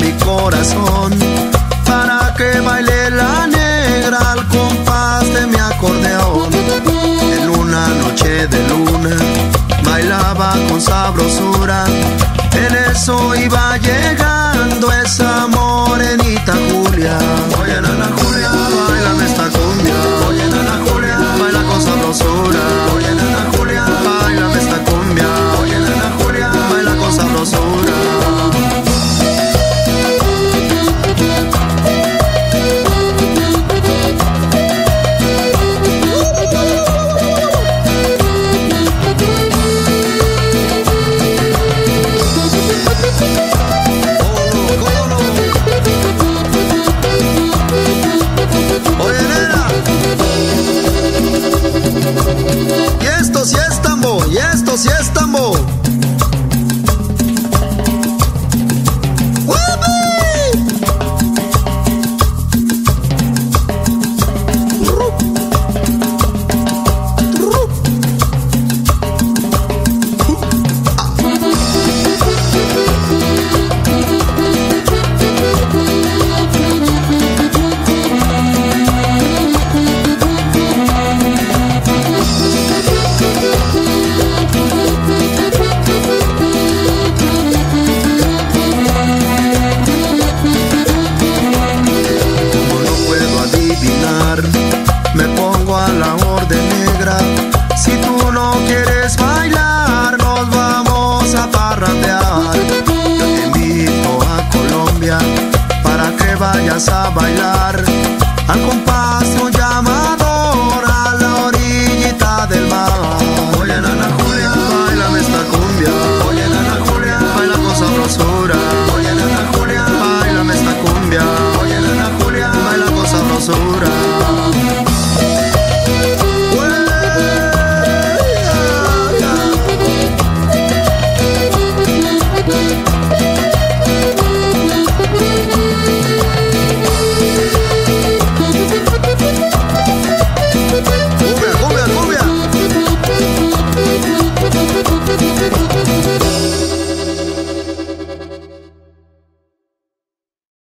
mi corazón, para que baile la negra al compás de mi acordeón. En una noche de luna bailaba con sabrosura, en eso iba llegando esa morenita Julia. Oye, nana Julia, bailame esta cumbia. Oye, nana Julia, baila con sabrosura. Oye, nana Julia, bailame esta cumbia. Oye, nana Julia, baila con sabrosura. Y esto sí es tambo, y esto sí es tambo. Me pongo a la orden negra. Si tú no quieres bailar, nos vamos a parrandear. Yo te invito a Colombia para que vayas a bailar al compás